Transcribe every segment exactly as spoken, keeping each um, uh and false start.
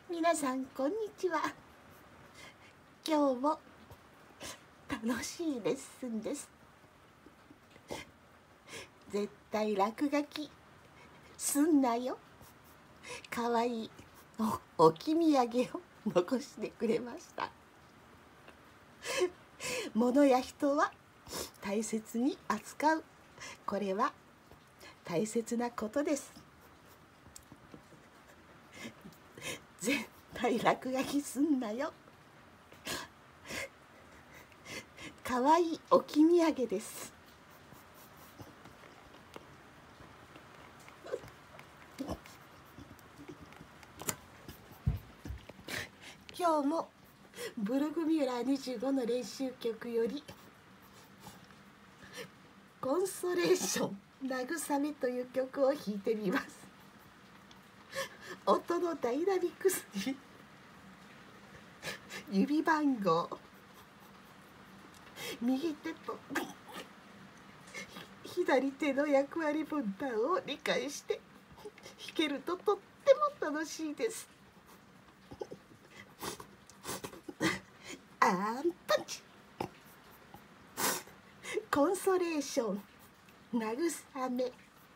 皆さんこんにちは。今日も楽しいレッスンです。絶対落書きすんなよ。かわいいお置き土産を残してくれました。物や人は大切に扱う、これは大切なことです。絶対落書きすんなよ。かわいい置き土産です。今日もブルグミュラーにじゅうごの練習曲よりコンソレーション慰めという曲を弾いてみます。音のダイナミックスに指番号、右手と左手の役割分担を理解して弾けるととっても楽しいです。アンパンチ、コンソレーション慰め。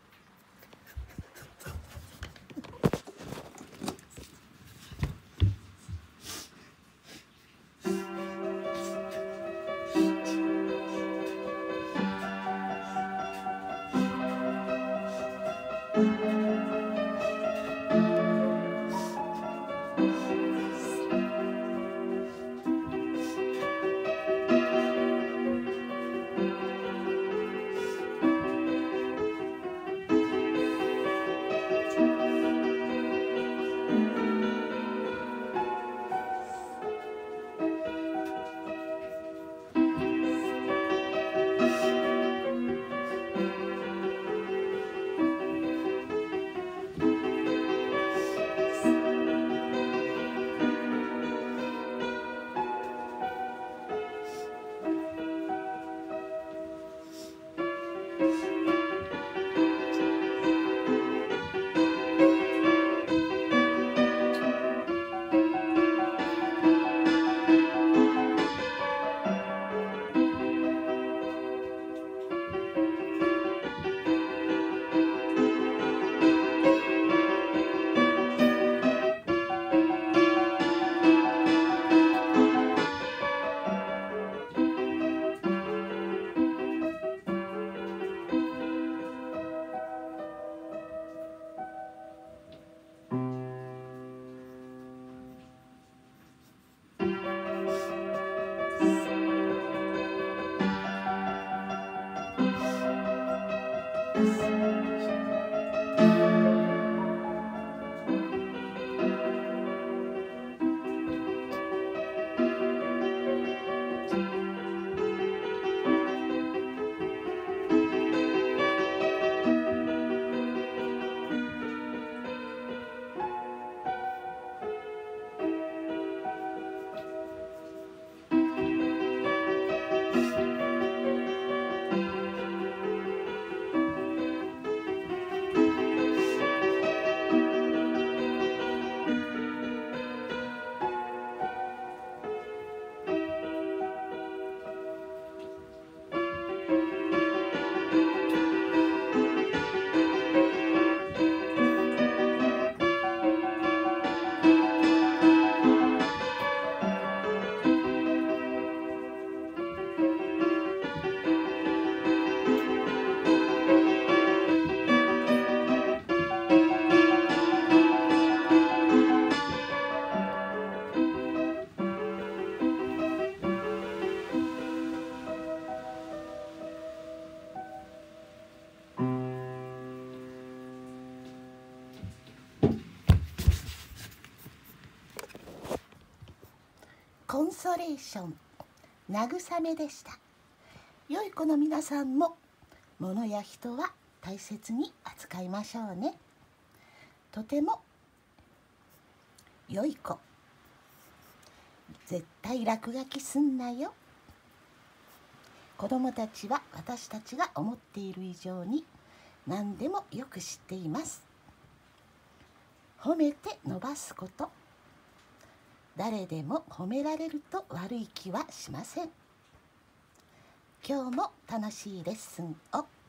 コンソレーション慰めでした。良い子の皆さんも物や人は大切に扱いましょうね。とても良い子。絶対落書きすんなよ。子どもたちは私たちが思っている以上に何でもよく知っています。褒めて伸ばすこと、 誰でも褒められると悪い気はしません。今日も楽しいレッスンを。